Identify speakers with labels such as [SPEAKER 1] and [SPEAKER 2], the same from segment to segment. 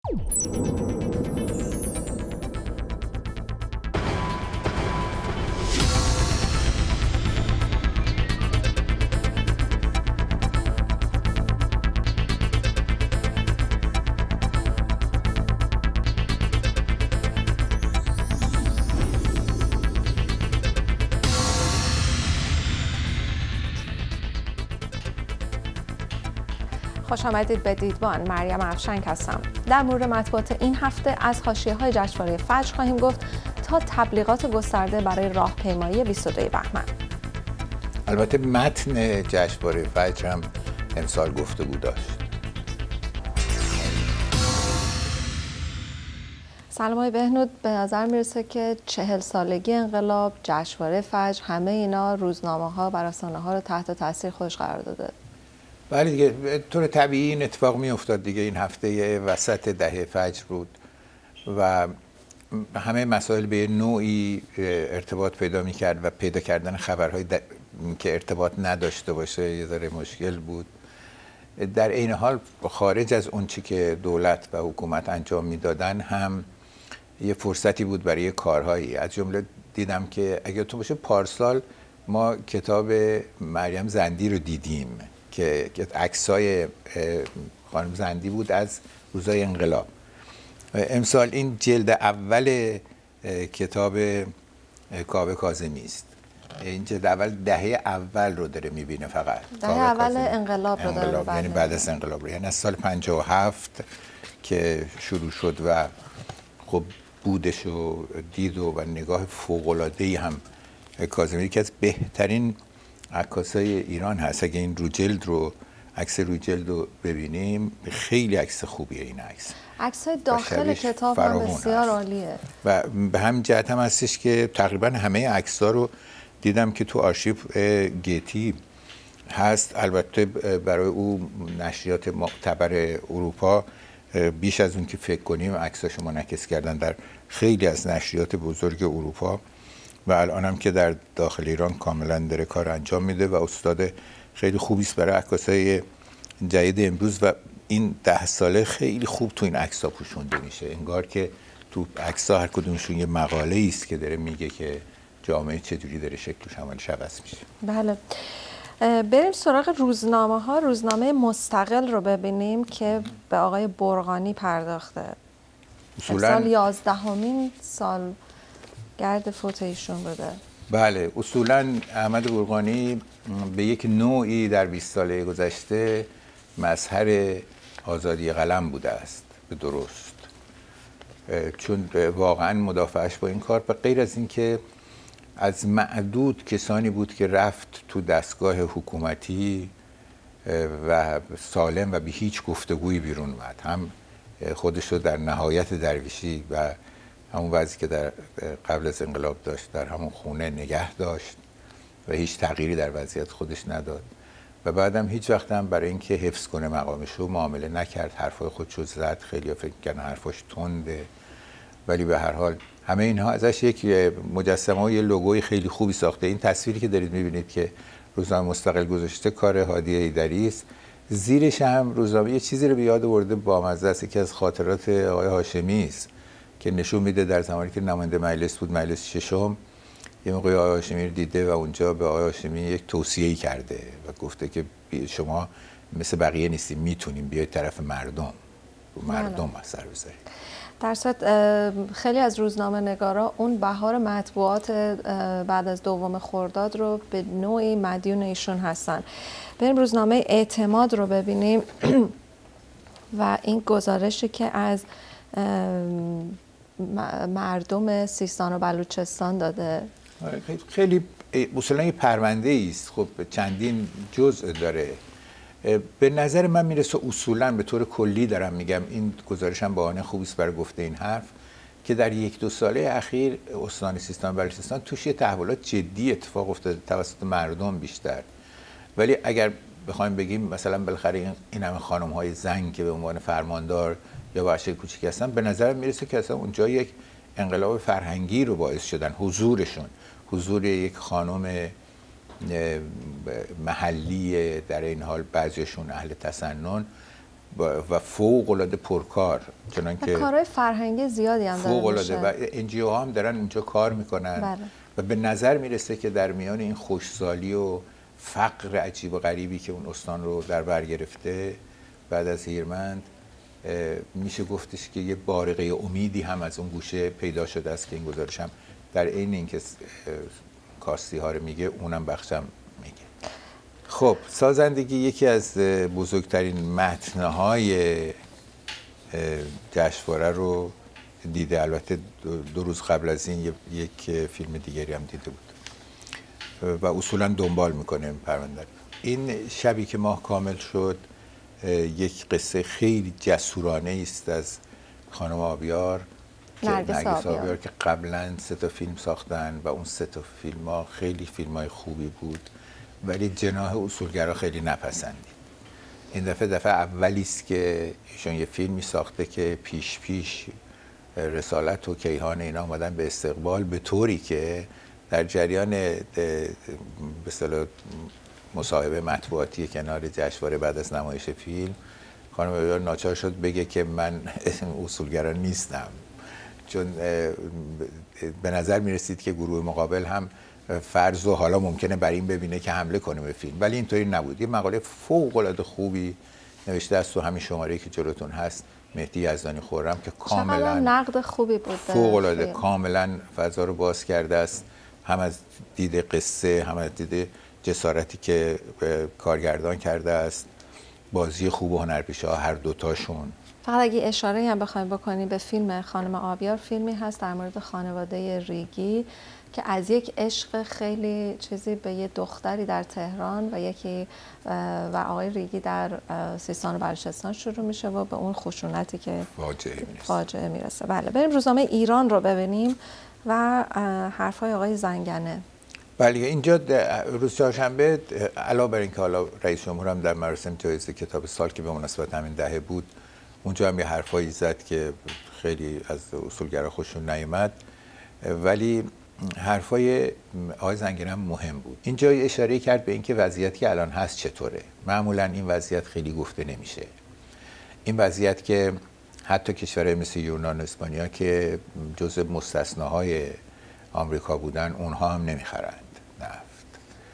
[SPEAKER 1] خوش آمدید به دیدبان. مریم افشنگ هستم. در مورد مطبوعات این هفته از حاشیه‌های جشنواره فجر خواهیم گفت تا تبلیغات گسترده برای راهپیمایی 22 بهمن.
[SPEAKER 2] البته متن جشنواره فجر هم امسال گفتگو داشت.
[SPEAKER 1] سلام های بهنود، به نظر میرسه که 40 سالگی انقلاب، جشنواره فجر، همه اینا روزنامه‌ها و رسانه‌ها رو تحت تاثیر خودش قرار داده.
[SPEAKER 2] بله دیگه، به طور طبیعی این اتفاق می افتاد دیگه. این هفته وسط دهه فجر بود و همه مسائل به نوعی ارتباط پیدا می کرد و پیدا کردن خبرهای که ارتباط نداشته باشه یه ذره مشکل بود. در این حال خارج از اون چی که دولت و حکومت انجام میدادن هم یه فرصتی بود برای کارهایی. از جمله دیدم که اگه تو باشه پارسال ما کتاب مریم زندی رو دیدیم که عکسای خانم زندی بود از روزای انقلاب. امسال این جلد اول کتاب کاوه کاظمی است. این جلد اول دهه اول رو داره میبینه، فقط
[SPEAKER 1] دهه اول انقلاب رو داره
[SPEAKER 2] میبینه، یعنی بعد از انقلاب رو، یعنی از سال 57 که شروع شد و خب بودش و دید و نگاه فوق‌العاده‌ای هم کاظمی که از بهترین عکاسای ایران هست. اگه این عکس روی جلد رو ببینیم خیلی عکس خوبیه. این
[SPEAKER 1] عکسای داخل کتاب هم بسیار عالیه
[SPEAKER 2] و به همین جهت هم هستش که تقریبا همه عکس‌ها رو دیدم که تو آرشیو گتی هست. البته برای او نشریات معتبر اروپا بیش از اون که فکر کنیم عکساشو منعکس کردن در خیلی از نشریات بزرگ اروپا و الان هم که در داخل ایران کاملا داره کار انجام میده و استاد خیلی خوبی است برای عکاسای جدید امروز و این 10 ساله خیلی خوب تو این عکس‌ها پوشونده میشه. انگار که تو عکس‌ها هر کدومشون یه مقاله‌ای است که داره میگه که جامعه چجوری داره شکلش عملش عوض میشه.
[SPEAKER 1] بله، بریم سراغ روزنامه‌ها. روزنامه مستقل رو ببینیم که به آقای برقانی پرداخته. سال 11مین سالگرد فوت ایشون بوده.
[SPEAKER 2] بله، اصولاً احمد برقانی به یک نوعی در 20 ساله گذشته مظهر آزادی قلم بوده است، به درست، چون واقعاً مدافعش با این کار به غیر از این که از معدود کسانی بود که رفت تو دستگاه حکومتی و سالم و به هیچ گفتگویی بیرون اومد، هم خودش رو در نهایت درویشی و همون وضعی که در قبل از انقلاب داشت در همون خونه نگه داشت و هیچ تغییری در وضعیت خودش نداد و بعدم هیچ وقت هم برای اینکه حفظ کنه مقامش رو معامله نکرد. حرفای خودش رو زد، خیلی فکر کردن حرفاش تنده، ولی به هر حال همه اینها ازش یک مجسمه و یه لوگوی خیلی خوبی ساخته. این تصویری که دارید میبینید که روزنامه مستقل گذاشته کار هادی ایدری است. زیرش هم روزنامه یه چیزی رو به یاد آورده بامزه است، یکی از خاطرات آقای هاشمی است که نشون میده در زمانی که نماینده مجلس بود، مجلس ششم، یه موقع آقای هاشمی رو دیده و اونجا به آقای هاشمی یک توصیه‌ای کرده و گفته که شما مثل بقیه نیستیم، میتونیم بیاید طرف مردم، مردم اثر بذارید.
[SPEAKER 1] در صورت خیلی از روزنامه نگارا اون بهار مطبوعات بعد از 2 خرداد رو به نوعی مدیون ایشون هستن. بریم روزنامه اعتماد رو ببینیم و این گزارشی که از مردم سیستان و بلوچستان داده
[SPEAKER 2] خیلی اصولا یه پرونده است. خب چندین جزء داره. به نظر من میرسه اصولا به طور کلی دارم میگم، این گزارش هم بهانه خوبی است برای گفته این حرف، که در 1-2 ساله اخیر استان سیستان و بلوچستان توش یه تحولات جدی اتفاق افتاده توسط مردم بیشتر. ولی اگر بخوایم بگیم مثلا بالاخره این همه خانم‌های زن که به عنوان فرماندار یا بخش کوچیک هستن، به نظر میرسه که اصلا اونجا یک انقلاب فرهنگی رو باعث شدن. حضور یک خانم محلی، در این حال بعضیشون اهل تسنن، و فوق العاده پرکار، چنانکه
[SPEAKER 1] کارهای فرهنگی زیادی هم داره
[SPEAKER 2] فوق العاده و NGO ها هم دارن اونجا کار میکنن.
[SPEAKER 1] بله.
[SPEAKER 2] و به نظر میرسه که در میان این خوشسالی و فقر عجیب و غریبی که اون استان رو در بر گرفته بعد از هیرمند، میشه گفتش که یه بارقه امیدی هم از اون گوشه پیدا شده است که این گزارش هم در عین اینکه کاستی ها رو میگه اونم بخشم میگه. خب سازندگی یکی از بزرگترین متن‌های جشنواره رو دیده. البته 2 روز قبل از این یک فیلم دیگری هم دیده بود و اصولا دنبال میکنه این پرونده. این شبی که ماه کامل شد یک قصه خیلی جسورانه است از خانم آبیار، نرگس آبیار که قبلا 3 تا فیلم ساختن و اون 3 تا فیلم ها خیلی فیلم های خوبی بود ولی جناح اصولگرا خیلی نپسندید. این دفعه اولی است که ایشون یه فیلمی ساخته که پیش رسالت و کیهان اینا اومدن به استقبال، به طوری که در جریان به اصطلاح مصاحبه مطبوعاتی کنار جشنواره بعد از نمایش فیلم خانم آبیار ناچار شد بگه که من اصولگرا نیستم، چون به نظر میرسید که گروه مقابل هم فرض و حالا ممکنه بر این ببینه که حمله کنه به فیلم، ولی اینطوری نبود. یه مقاله فوق العاده خوبی نوشته است تو همین شماره‌ای که جلوتون هست مهدی یزدانی خرم که کاملا
[SPEAKER 1] نقد خوبی بود،
[SPEAKER 2] فوق العاده کاملا فضا رو باز کرده است، هم از دید قصه هم از دید جسارتی که کارگردان کرده است، بازی خوب و هنرپیشه‌ها هر دوتاشون.
[SPEAKER 1] فقط اگه اشاره هم بخوایم بکنیم به فیلم خانم آبیار، فیلمی هست در مورد خانواده ریگی که از یک عشق خیلی چیزی به یه دختری در تهران و یکی و آقای ریگی در سیستان و بلوچستان شروع میشه و به اون خشونتی که فاجعه میرسه. بله، بریم روزنامه ایران رو ببینیم و حرفای آقای زنگنه.
[SPEAKER 2] بله، اینجا روز چهارشنبه علاوه بر اینکه حالا رئیس جمهور هم در مراسم جایزه کتاب سال که به مناسبت همین دهه بود اونجا هم یه حرفایی زد که خیلی از اصولگرا خوششون نیامد، ولی حرفای آقای زنگنه هم مهم بود. اینجا اشاره کرد به اینکه وضعیتی که الان هست چطوره. معمولا این وضعیت خیلی گفته نمیشه. این وضعیت که حتی کشورهای مثل یونان و اسپانیا که جزء مستثناهای آمریکا بودن اونها هم نمیخرند نفت،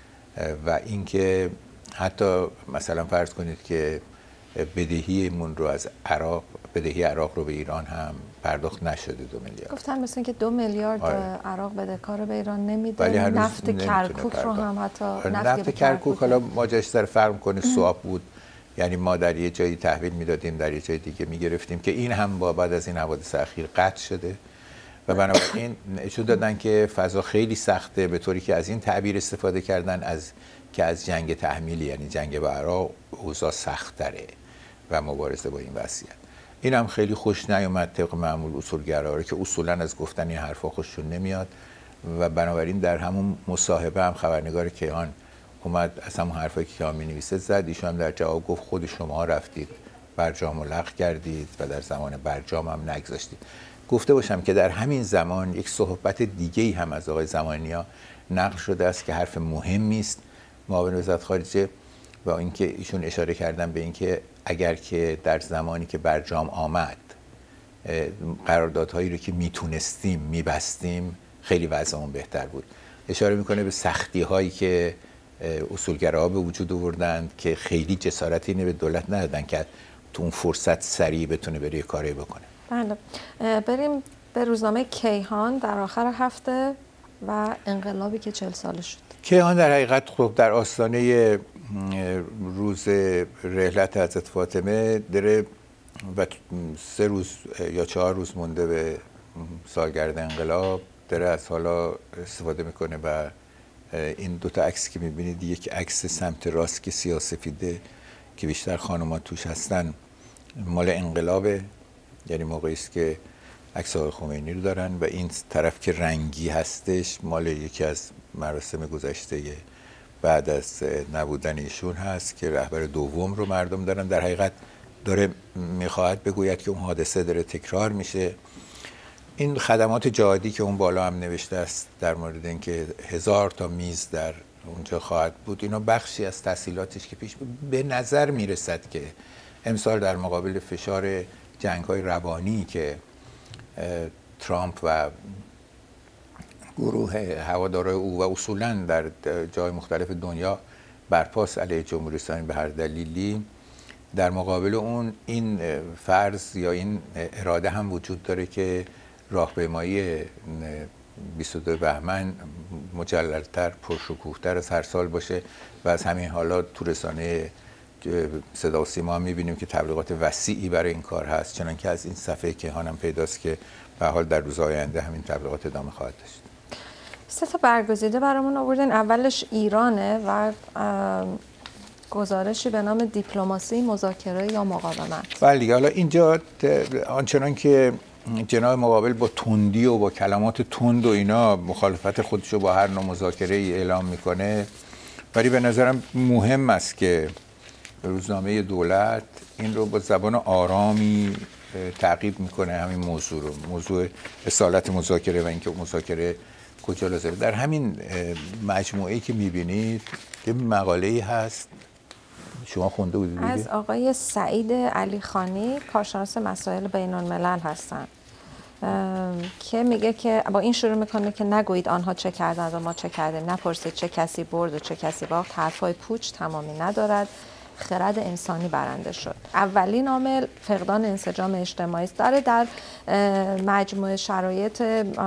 [SPEAKER 2] و اینکه حتی مثلا فرض کنید که بدهیمون رو از عراق، بدهی عراق رو به ایران هم پرداخت نشده 2 میلیارد.
[SPEAKER 1] گفتن مثل اینکه 2 میلیارد عراق بدهکار به ایران نمیده. نفت کرکوک رو هم حتی
[SPEAKER 2] نفت کرکوک حالا ما جاش سر فرق می‌کنه سواب بود، یعنی ما در یه جایی تحویل میدادیم در یه جای دیگه میگرفتیم که این هم با بعد از این حوادث اخیر قطع شده و بنابراین نشون دادن که فضا خیلی سخته، به طوری که از این تعبیر استفاده کردن از جنگ تحمیلی، یعنی جنگ با عراق اوضاع سخت‌تره و مبارزه با این وضعیت. این هم خیلی خوش نیامد طبق معمول اصولگرا که اصولا از گفتن این حرفا خوششون نمیاد و بنابراین در همون مصاحبه هم خبرنگار کیهان اومد از همون حرفایی که کیهان می‌نویسه زد. ایشون هم در جواب گفت خود شما رفتید برجام رو لغو کردید و در زمان برجام هم نگذاشتید. گفته باشم که در همین زمان یک صحبت دیگه‌ای هم از آقای زمانیا نقل شده است که حرف مهمی است، معاون وزارت خارجه، و اینکه ایشون اشاره کردن به اینکه اگر که در زمانی که برجام آمد قراردادهایی رو که میتونستیم میبستیم خیلی وضعمون بهتر بود. اشاره میکنه به سختی هایی که اصولگراها به وجود آوردند که خیلی جسارتی اینه به دولت ندادن که تو اون فرصت سریع بتونه بره کاری بکنه.
[SPEAKER 1] بله، بریم به روزنامه کیهان در آخر هفته و انقلابی که 40 ساله شد.
[SPEAKER 2] کیهان در حقیقت خب در آستانه روز رحلت حضرت فاطمه داره و 3 روز یا 4 روز مونده به سالگرد انقلاب داره از حالا استفاده میکنه و این 2 تا عکس که میبینید، یک عکس سمت راست که سیاه‌سفیده که بیشتر خانم‌ها توش هستن مال انقلابه، یعنی موقعی است که عکس آقای خمینی رو دارن، و این طرف که رنگی هستش مال یکی از مراسم گذشته بعد از نبودن ایشون هست که رهبر دوم رو مردم دارن. در حقیقت داره میخواهد بگوید که اون حادثه داره تکرار میشه. این خدمات جهادی که اون بالا هم نوشته است در مورد اینکه 1000 تا میز در اونجا خواهد بود، اینا بخشی از تحصیلاتش که پیش به نظر میرسد که امسال در مقابل فشار جنگ‌های روانی که ترامپ و گروه هوادارای او و اصولاً در جای مختلف دنیا برپاست علیه جمهوری اسلامی به هر دلیلی، در مقابل اون این فرض یا این اراده هم وجود داره که راهپیمایی 22 بهمن مجلل‌تر، پرشکوه‌تر از هر سال باشه و از همین حالا تو رسانه صدا و سیما هم می‌بینیم که تبلیغات وسیعی برای این کار هست، چنانکه از این صفحه کیهان هم پیداست که به حال در روزهای آینده همین تبلیغات ادامه خواهد داشت.
[SPEAKER 1] 3 تا برگزیده برامون آوردین. اولش ایرانه و گزارشی به نام دیپلماسی، مذاکره یا مقاومت.
[SPEAKER 2] بله دیگه، حالا اینجا آنچنان که جناح مقابل با تندی و با کلمات تند و اینا مخالفت خودشو با هر نوع مذاکره ای اعلام میکنه، ولی به نظرم مهم است که روزنامه دولت این رو با زبان آرامی تعقیب میکنه، همین موضوع رو، موضوع اصالت مذاکره و اینکه مذاکره کجا لازمه. در همین مجموعه‌ای که میبینید یه مقاله‌ای هست، شما خونده بودید دیگه؟
[SPEAKER 1] از آقای سعید علیخانی، کارشناس مسائل بین الملل هستن، که میگه که با این شروع میکنه که نگویید آنها چه کردند و ما چه کردیم، نپرسید چه کسی برد و چه کسی باخت، حرفای پوچ تمامی ندارد، خرد انسانی برنده شد. اولین عامل فقدان انسجام اجتماعی است. داره در مجموعه شرایط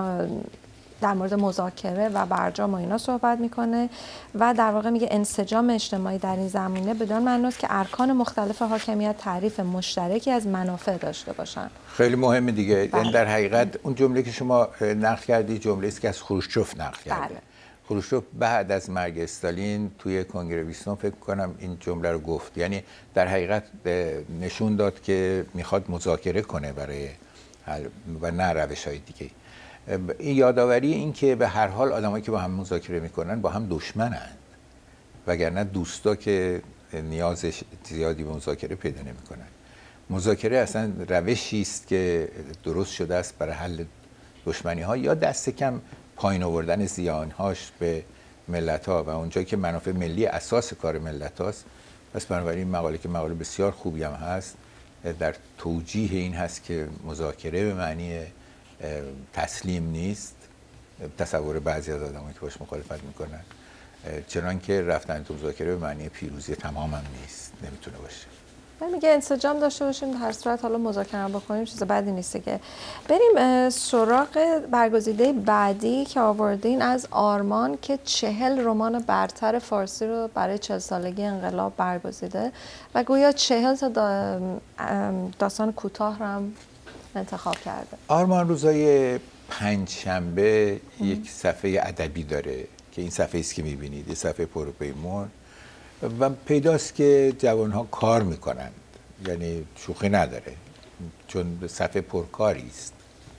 [SPEAKER 1] در مورد مذاکره و برجام و اینا صحبت میکنه و در واقع میگه انسجام اجتماعی در این زمینه بدون معناست که ارکان مختلف حاکمیت تعریف مشترکی از منافع داشته باشن.
[SPEAKER 2] خیلی مهمه دیگه. یعنی در حقیقت اون جمله که شما نقل کردی جمله است که از خروشچوف نقل کرده. خروشچوف بعد از مرگ استالین توی کنگره 20 فکر کنم این جمله رو گفت. یعنی در حقیقت نشون داد که میخواد مذاکره کنه برای حل و نه روش‌های دیگه. این یادآوری این که به هر حال آدمایی که با هم مذاکره میکنن با هم دشمنند، وگرنه دوستا که نیاز زیادی به مذاکره پیدا نمیکنن. مذاکره اصلا روشی است که درست شده است برای حل دشمنی ها یا دست کم پایین آوردن زیانهاش به ملت ها و اونجایی که منافع ملی اساس کار ملت هاست. پس بنابراین این مقاله که مقاله بسیار خوبی هم هست در توجیه این هست که مذاکره به معنی تسلیم نیست، تصور بعضی از آدمایی که باش مخالفت میکنن، چنانکه رفتن تو مذاکره به معنی پیروزی تمام هم نیست، نمیتونه باشه.
[SPEAKER 1] میگه انسجام داشته باشیم، در هر صورت حالا مذاکره بکنیم چیز بدی نیست که. بریم سراغ برگزیده بعدی که آوردین از آرمان که 40 رمان برتر فارسی رو برای 40 سالگی انقلاب برگزیده و گویا 40 تا داستان کوتاه رو هم انتخاب کرده.
[SPEAKER 2] آرمان روزای پنجشنبه یک صفحه ادبی داره که این صفحه است که می‌بینید، یه صفحه پرپیمون و پیداست که جوان‌ها کار می‌کنند، یعنی شوخی نداره چون صفحه پرکاری است.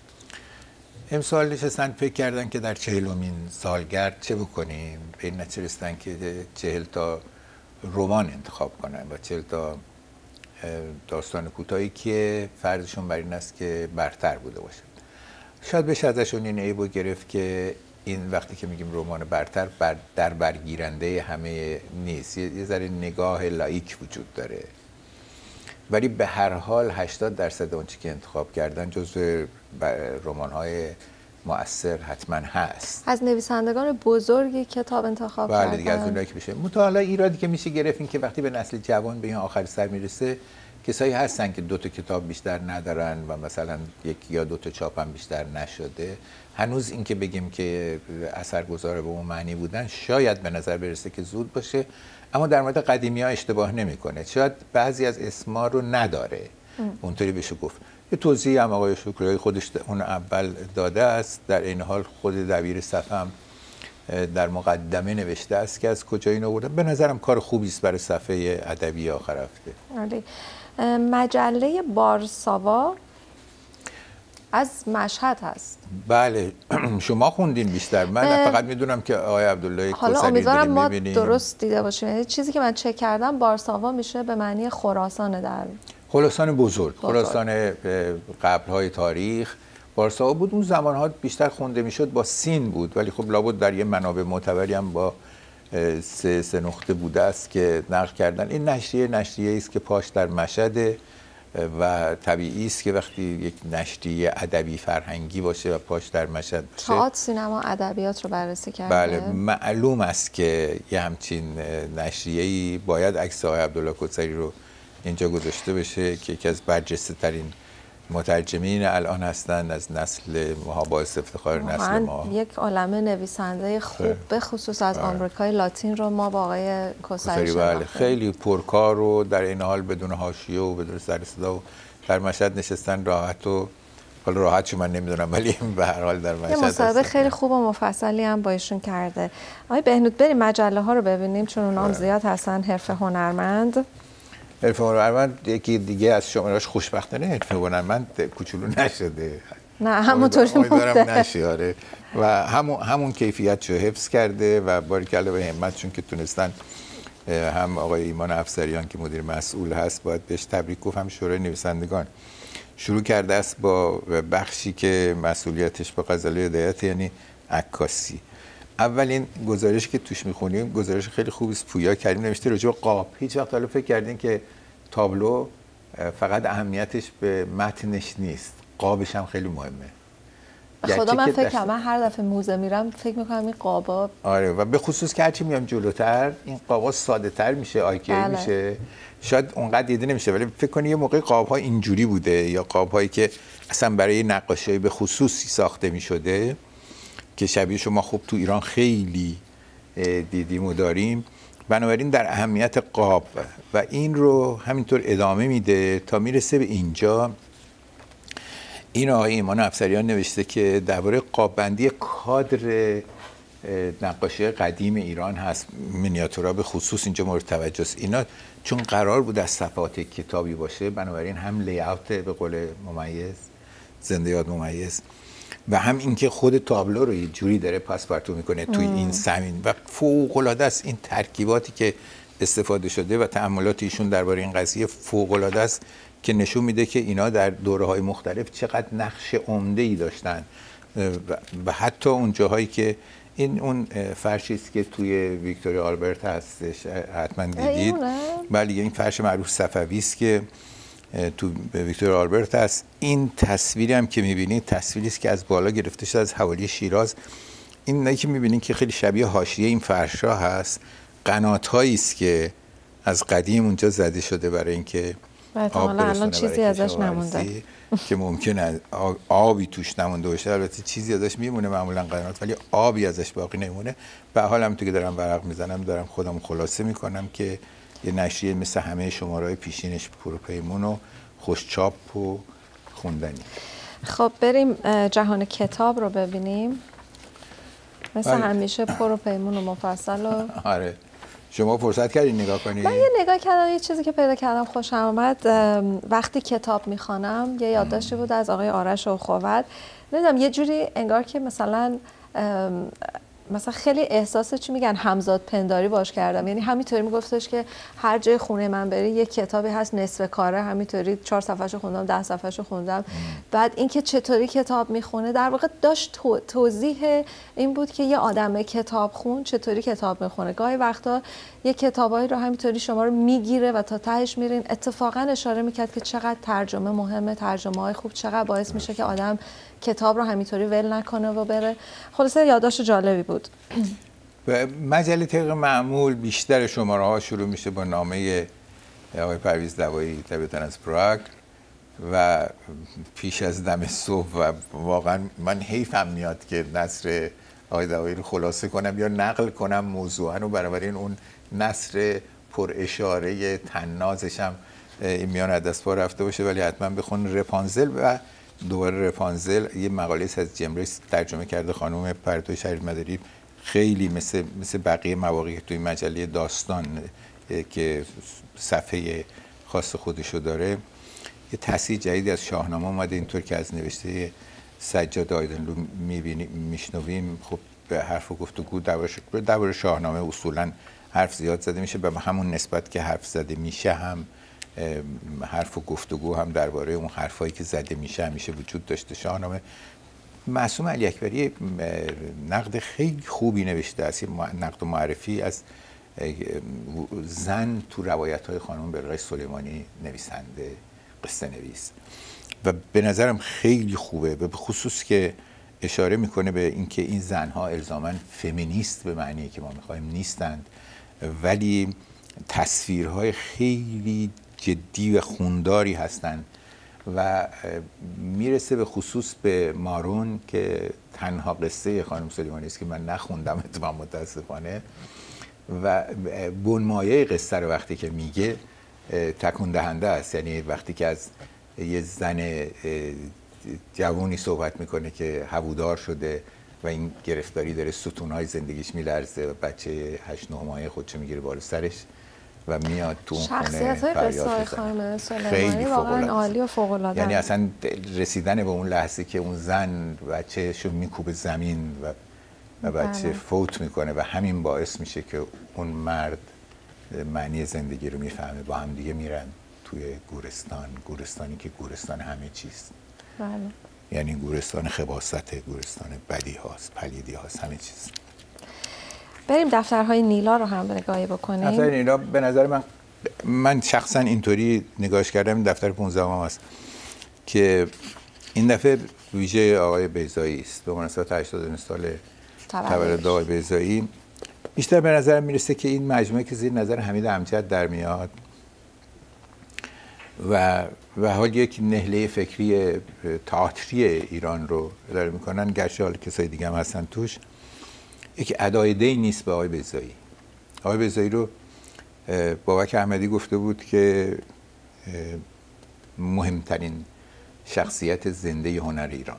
[SPEAKER 2] امسال نشستن فکر کردن که در 40مین سالگرد چه بکنیم، به این نتیجه رسیدن که 40 تا رمان انتخاب کنن و 40 تا داستان کوتاهی که فرضشون بر این است که برتر بوده باشد. شاید بشه ازشون این عیبو گرفت که این وقتی که میگیم رمان برتر در برگیرنده همه نیست، یه ذره نگاه لایک وجود داره، ولی به هر حال 80% اون چی که انتخاب کردن جزو رمان‌های مؤثر حتما هست.
[SPEAKER 1] از نویسندگان بزرگی کتاب انتخاب کردن.
[SPEAKER 2] بله دیگه، از اونایی که میشه مطالعه. ایرادی که میشه گرفت این که وقتی به نسل جوان به این آخر سر میرسه، کسایی هستن که 2 تا کتاب بیشتر ندارن و مثلا 1 یا 2 تا چاپ هم بیشتر نشده. هنوز این که بگیم که اثرگذار به اون معنی بودن شاید به نظر برسه که زود باشه، اما در مورد قدیمی‌ها اشتباه نمی‌کنه. شاید بعضی از اسما رو نداره اونطوری بشه گفت. یه توضیح هم آقای شکریایی خودش اون اول داده است، در این حال خود دبیر صفحه هم در مقدمه نوشته است که از کجا این آورده. به نظرم کار خوبی است برای صفحه ادبی آخر هفته.
[SPEAKER 1] مجله بارساوا از مشهد هست.
[SPEAKER 2] بله شما خوندین بیشتر، من فقط میدونم که آقای عبدالله کوثری
[SPEAKER 1] حالا امیدوارم ما
[SPEAKER 2] می‌بینیم.
[SPEAKER 1] درست دیده باشیم. چیزی که من چک کردم بارساوا میشه به معنی خراسان، در
[SPEAKER 2] خراسان بزرگ. خراسان قبل‌های تاریخ بارساوا بود. اون زمان‌ها بیشتر خونده میشد با سین بود، ولی خب لابد در یه منابع معتبری هم با سه نقطه بوده است که نقل کردن. این نشریه است که پاش در مشهد و طبیعی است که وقتی یک نشریه ادبی فرهنگی باشه و پاش در مشهد باشه،
[SPEAKER 1] تئاتر، سینما، ادبیات رو بررسی کرده.
[SPEAKER 2] بله، معلوم است که یه همچین نشریه‌ای باید عکس آقای عبدالله کوثری رو اینجا گذاشته بشه که یکی از برجسته ترین مترجمین الان هستند از نسل ما، باعث افتخار نسل ما.
[SPEAKER 1] یک عالمه نویسنده خوب به خصوص از آمریکای لاتین رو ما با آقای کوثری
[SPEAKER 2] بله، خیلی پرکار و در این حال بدون حاشیه و بدون سر صدا و در مشهد نشستن راحت و حالا راحت من نمیدونم ولی به هر حال در مشهد
[SPEAKER 1] مصاحبه خیلی خوب و مفصلی هم با ایشون کرده. آقای بهنود بریم مجله ها رو ببینیم چون اونام زیاد هستن. حرفه هنرمند،
[SPEAKER 2] حرفه هنرمند یکی دیگه از شماره‌اش خوشبختانه حرفه هنرمند کوچولو نشده،
[SPEAKER 1] نه همونطوری مونده
[SPEAKER 2] نشه و همون کیفیت رو حفظ کرده و باریکلا به همتشون که تونستن. هم آقای ایمان افسریان که مدیر مسئول هست باید بهش تبریک گفت، هم شورای نویسندگان شروع کرده است با بخشی که مسئولیتش با غزاله هدایت، یعنی عکاسی. اولین گزارشی که توش میخونیم گزارش خیلی خوبی است. پویا کریم نوشته راجع به قاب. هیچ وقت حالا فکر کردین که تابلو فقط اهمیتش به متنش نیست، قابش هم خیلی مهمه.
[SPEAKER 1] خدا من فکر کنم من هر دفعه موزه میرم فکر میکنم این قابا،
[SPEAKER 2] آره، و به خصوص که هرچی میام جلوتر این قابا ساده تر میشه، آیکری میشه، شاید اونقدر دیده نمیشه، ولی فکر کنی یه موقع قاب‌ها اینجوری بوده یا قاب‌هایی که اصلا برای نقاشی به خصوصی ساخته میشده که شبیه شما خوب تو ایران خیلی دیدیم و داریم. بنابراین در اهمیت قاب و این رو همینطور ادامه میده تا میرسه به اینجا. این آقای ایمان افسریان نوشته که درباره قاب‌بندی کادر نقاشی قدیم ایران هست، مینیاتورها به خصوص اینجا مورد توجه است. اینا چون قرار بود از صفحات کتابی باشه، بنابراین هم لی‌اوت به قول ممیز، زنده یاد ممیز، و هم اینکه خود تابلو رو یه جوری داره پاسپارتو میکنه توی این زمین و فوق‌العاده است. این ترکیباتی که استفاده شده و تأملات ایشون درباره این قضیه فوق‌العاده است که نشون میده که اینا در دوره‌های مختلف چقدر نقش عمده‌ای داشتن و حتی اون جاهایی که اون فرشی است که توی ویکتوریا آلبرت هستش، حتما دیدید. بله، این فرش معروف صفوی است که تو ویکتوریا آلبرت هست. این تصویری هم که می‌بینید تصویری است که از بالا گرفته شده از حوالی شیراز. این که می‌بینید که خیلی شبیه حاشیه این فرش‌ها هست، قنات‌هایی است که از قدیم اونجا زده شده برای اینکه
[SPEAKER 1] الان چیزی ازش نمونده
[SPEAKER 2] که ممکنه آبی توش نمونده باشه. البته چیزی ازش میمونه معمولا قنات، ولی آبی ازش باقی نمونه. به حال هم تو که دارم ورق میزنم دارم خودم خلاصه میکنم که یه نشریه مثل همه شماره‌های پیشینش پروپیمون و خوشچاپ و خوندنی.
[SPEAKER 1] خب بریم جهان کتاب رو ببینیم. مثل همیشه پروپیمون و مفصل و
[SPEAKER 2] آره، شما فرصت کردین نگاه کنید؟
[SPEAKER 1] من یه نگاه کردم، یه چیزی که پیدا کردم خوشم آمد. وقتی کتاب میخوانم یه یادداشتی بود از آقای آرش اخوت. نمیدونم یه جوری انگار که مثلا خیلی احساس چی میگن همزاد پنداری باش کردم. یعنی همینطوری میگفتش که هر جای خونه من بری یک کتابی هست نصف کاره، همینطوری 4 صفحه‌شو خوندم، 10 صفحه‌شو خوندم. بعد اینکه چطوری کتاب میخونه در واقع داشت توضیح این بود که یه آدم کتاب خون چطوری کتاب میخونه. گاهی وقتا یه کتابایی رو همینطوری شما رو میگیره و تا تهش میرین. اتفاقا اشاره میکرد که چقدر ترجمه مهمه، ترجمه‌های خوب چقدر باعث میشه که آدم کتاب رو همینطوری ول نکنه و بره. خلاصه یادداشت جالبی بود.
[SPEAKER 2] مجله طبق معمول بیشتر شماره ها شروع میشه با نامه آقای پرویز دوایی طبیعتاً از پراگ و پیش از دم صبح و واقعا من حیفم میاد که نثر آقای دوایی رو خلاصه کنم یا نقل کنم موضوعا رو، بنابراین اون نثر پر اشاره طنازش هم میان از دست پا رفته باشه. ولی حتما بخون رپانزل و دوباره رپانزل یه مقاله از جمریس ترجمه کرده خانم پرتوی شریف مداری، خیلی مثل بقیه مواقعی که توی مجله داستان که صفحه خاص خودشو داره. یه تصحیح جدیدی از شاهنامه اومده اینطور که از نوشته سجاد آیدنلو میشنویم. خب به حرف و گفتگو درباره شاهنامه اصولا حرف زیاد زده میشه، به همون نسبت که حرف زده میشه هم حرف و گفتگو هم درباره اون حرفایی که زده میشه همیشه وجود داشته. شاهنامه معصوم علی اکبری نقد خیلی خوبی نوشته است، نقد و معرفی از زن تو روایت‌های خانم بلقیس سلیمانی، نویسنده، قصه نویس، و به نظرم خیلی خوبه، به خصوص که اشاره میکنه به اینکه این زنها الزاماً فمینیست به معنی که ما میخوایم نیستند، ولی تصویرهای خیلی جدی و خونداری هستند و میرسه به خصوص به مارون که تنها قصه خانم سلیمانی است که من نخوندم اتفاقا متاسفانه، و بنمایه قصه رو وقتی که میگه تکون دهنده است. یعنی وقتی که از یه زن جوونی صحبت میکنه که هوودار شده و این گرفتاری داره، ستونهای زندگیش میلرزه و بچه 8-9 ماهه خودشو میگیره بالا سرش و میاد تو اون خونه
[SPEAKER 1] شخصیت‌های قصه خانم سلیمانی واقعا عالی و فوق‌العاده.
[SPEAKER 2] یعنی اصلا رسیدن به اون لحظه که اون زن بچه‌شو میکوبه زمین و بچه فوت میکنه و همین باعث میشه که اون مرد معنی زندگی رو میفهمه، با هم دیگه میرن توی گورستانی که گورستان همه چیز.
[SPEAKER 1] بله.
[SPEAKER 2] یعنی گورستان خباثت، گورستان بدی هاست، پلیدی هاست، همه چیز.
[SPEAKER 1] بریم دفترهای نیلا رو هم نگاهی بکنیم.
[SPEAKER 2] دفتر نیلا به نظر من شخصا اینطوری نگاهش کردم، دفتر 15 است که این دفعه ویژه آقای بیضایی است به مناسبت 80 سال تولد آقای بیضایی. بیشتر به نظر میرسه که این مجموعه که زیر نظر حمید امجد در میاد و حال یک نهله فکری تئاتری ایران رو اداره میکنن، گرچه حال کسای دیگه هم هستن توش، یک ادای دین نیست به آقای بیضایی. آقای بیضایی رو بابک احمدی گفته بود که مهمترین شخصیت زنده هنر ایران.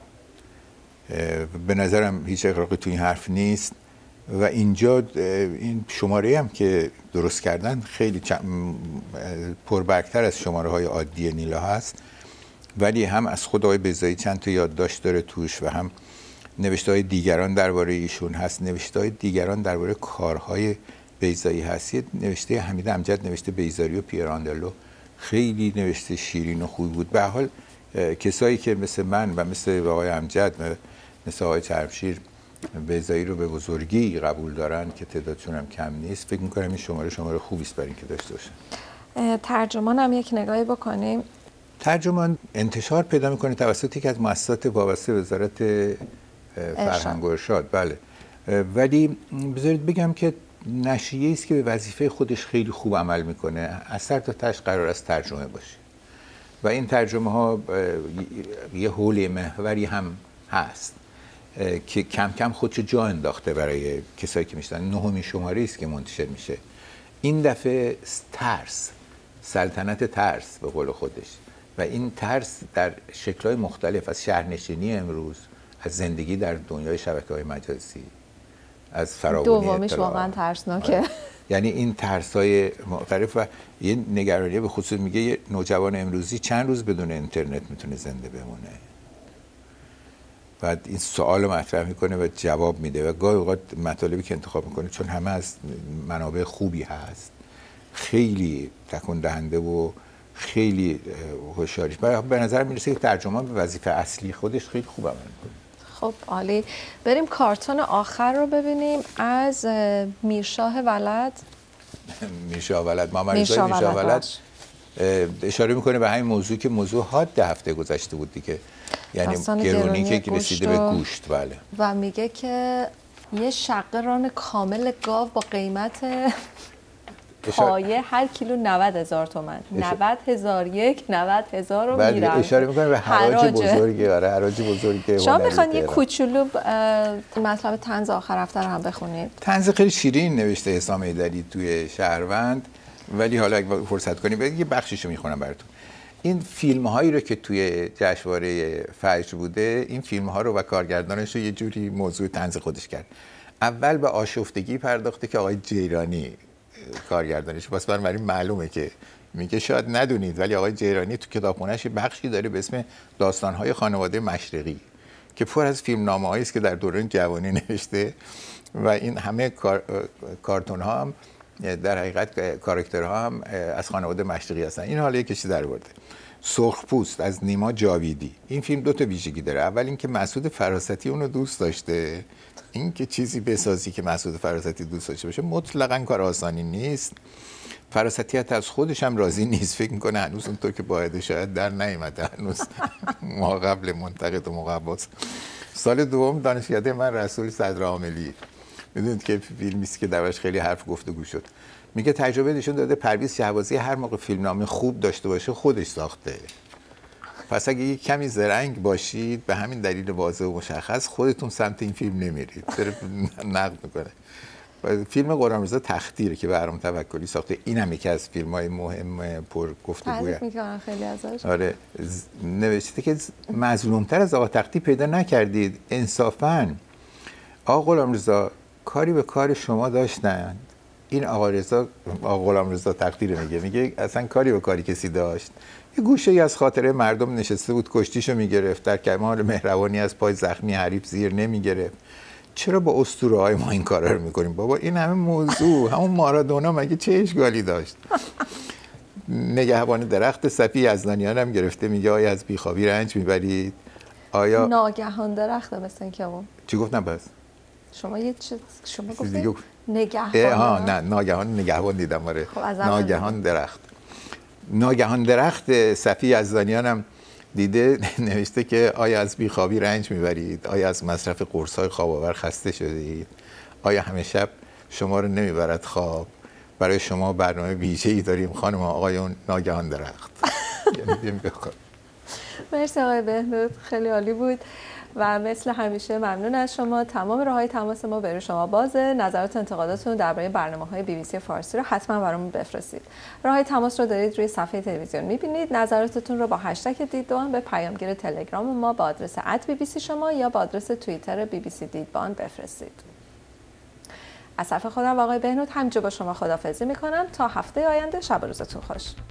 [SPEAKER 2] به نظرم هیچ اغراقی تو این حرف نیست و اینجا این شماره هم که درست کردن خیلی پربرگتر از شماره های عادی نیلا هست، ولی هم از خود آقای بیضایی چند تا یادداشت داره توش و هم نوشته های دیگران درباره ایشون هست، نوشته های دیگران درباره کارهای بیضایی هست. یه نوشته حمید امجد نوشته بیزاری و پیراندلو خیلی نوشته شیرین و خوبی بود. به حال کسایی که مثل من و مثل آقای امجد و مثل آقای چرمشیر بیضایی رو به بزرگی قبول دارن که تعدادشون هم کم نیست، فکر می‌کنم این شماره خوبی است برای اینکه داشته باشن.
[SPEAKER 1] ترجمان هم یک نگاهی بکنیم.
[SPEAKER 2] ترجمان انتشار پیدا میکنه توسط یکی از مؤسسات وابسته به وزارت فرهنگ و ارشاد. بله، ولی بذارید بگم که نشریه‌ای است که به وظیفه خودش خیلی خوب عمل میکنه. از سر تا تهش قرار است ترجمه باشه و این ترجمه ها یه حوله محوری هم هست که کم کم خودشو جا انداخته برای کسایی که میشنن. 9مین شماره است که منتشر میشه. این دفعه ترس، سلطنت ترس به قول خودش، و این ترس در شکل‌های مختلف، از شهرنشینی امروز، از زندگی در دنیای شبکه‌های مجازی، از فراوانی
[SPEAKER 1] دومیش واقعا ترسناکه.
[SPEAKER 2] یعنی این ترس‌های مختلف و یه نگرانی به خصوص میگه یه نوجوان امروزی چند روز بدون اینترنت میتونه زنده بمونه. بعد این سوال رو مطرح میکنه و جواب میده و گاهی اوقات مطالبی که انتخاب میکنه چون همه از منابع خوبی هست خیلی تکون دهنده و خیلی هوشیاری. به نظر میرسه که ترجمان به وظیفه اصلی خودش خیلی خوب عمل میکنه.
[SPEAKER 1] خب عالی. بریم کارتون آخر رو ببینیم از میرشاه ولد.
[SPEAKER 2] میرشاه ولد، محمد رضا میرشاه ولد اشاره میکنه به همین موضوع که موضوع حاد هفته گذشته بود دیگه، یعنی گرونی که رسیده به گوشت. بله.
[SPEAKER 1] و میگه که یه شقه ران کامل گاو با قیمت پایه هر کیلو 90,000 تومان، 90,001 90,000 رو میرن.
[SPEAKER 2] بله، اشاره میکنه به حراج بزرگی. آره، حراج بزرگی.
[SPEAKER 1] شما میخوان یه کوچولو مطلب طنز آخر هفته رو هم بخونید.
[SPEAKER 2] طنز خیلی شیرین نوشته حسام ایدری توی شهروند، ولی حالا اگه فرصت کنیم یه بخشیشو میخونم براتون. این فیلم هایی رو که توی جشنواره فجر بوده، این فیلم ها رو و کارگردانش رو یه جوری موضوع طنز خودش کرد. اول به آشفتگی پرداخته که آقای جیرانی کارگردانش، واسه بنابراین معلومه که میگه شاید ندونید ولی آقای جیرانی تو کتابخونه‌اش بخشی داره به اسم داستان‌های خانواده مشرقی که پر از فیلمنامه‌هایی است که در دوران جوانی نوشته و این همه کارتون‌ها هم در حقیقت کاراکترها هم از خانواده مشرقی هستن. این حالا یه کشی در برده. سرخپوست از نیما جاویدی. این فیلم دو تا ویژگی داره. اول اینکه مسعود فراستی اونو دوست داشته. این که چیزی بسازی که مسعود فراستی دوست داشته باشه مطلقاً کار آسانی نیست. فراستی حتی از خودش هم راضی نیست، فکر میکنه هنوز اونطور که باید شاید در نیامده، هنوز ما قبل منتقد و مقباس. سال دوم دانشکده من رسول صدرعاملی، میدونید که فیلمی است که درش خیلی حرف گفتگو شد. میگه تجربه نشون داده پرویز شهبازی هر موقع فیلمنامه خوب داشته باشه خودش ساخته. پس اگه یک کمی زرنگ باشید به همین دلیل واضح و مشخص خودتون سمت این فیلم نمیرید. داره نقد میکنه. فیلم غلامرضا تختیره که بهرام توکلی ساخته. اینم یکی از فیلم‌های مهم پر گفتگوه.
[SPEAKER 1] تعریف می‌کنن خیلی ازش.
[SPEAKER 2] آره، نوشته که مظلوم‌تر از آقا تختی پیدا نکردید. انصافاً آقا غلامرضا کاری به کار شما داشتن. این آقا غلامرضا تختی رو میگه اصلا کاری به کاری کسی داشت. یه گوشه‌ای از خاطره مردم نشسته بود کشتیشو میگرفت، در کمال مهربانی از پای زخمی حریف زیر نمیگرفت. چرا با اسطوره‌های ما این کارا رو میکنیم؟ بابا این همه موضوع، همون مارادونا مگه چه اشکالی داشت؟ نگهبان درخت صفی یزدانیان هم گرفته میگه آیا از بیخوابی رنج میبرید؟ آیا
[SPEAKER 1] ناگهان درخته مثل اینکه اون
[SPEAKER 2] چی گفتم پس؟
[SPEAKER 1] شما گفتید
[SPEAKER 2] نگهبان. نه ناگهان نگهبان دیدم. آره ناگهان درخت. ناگهان درخت صفی یزدانیان هم دیده نوشته که آیا از بیخوابی رنج میبرید؟ آیا از مصرف قرص‌های خواب‌آور خسته شدید؟ آیا همه شب شما رو نمیبرد خواب؟ برای شما برنامه ویژه‌ای داریم خانم آقایون. ناگهان درخت.
[SPEAKER 1] مرسی آقای بهنود، خیلی عالی بود و مثل همیشه ممنون از شما. تمام راه‌های تماس ما برای شما بازه. نظرات و انتقاداتتون درباره برنامه‌های BBC فارسی رو حتما برامون بفرستید. راه‌های تماس رو دارید روی صفحه تلویزیون می‌بینید. نظراتتون رو با هشتگ دیدبان به پیامگیر تلگرام ما با آدرس @bbc شما یا با آدرس توییتر BBC دیدبان بفرستید. از طرف خودم و آقای بهنود همینجا با شما خداحافظی می‌کنم تا هفته آینده. شب و روزتون خوش.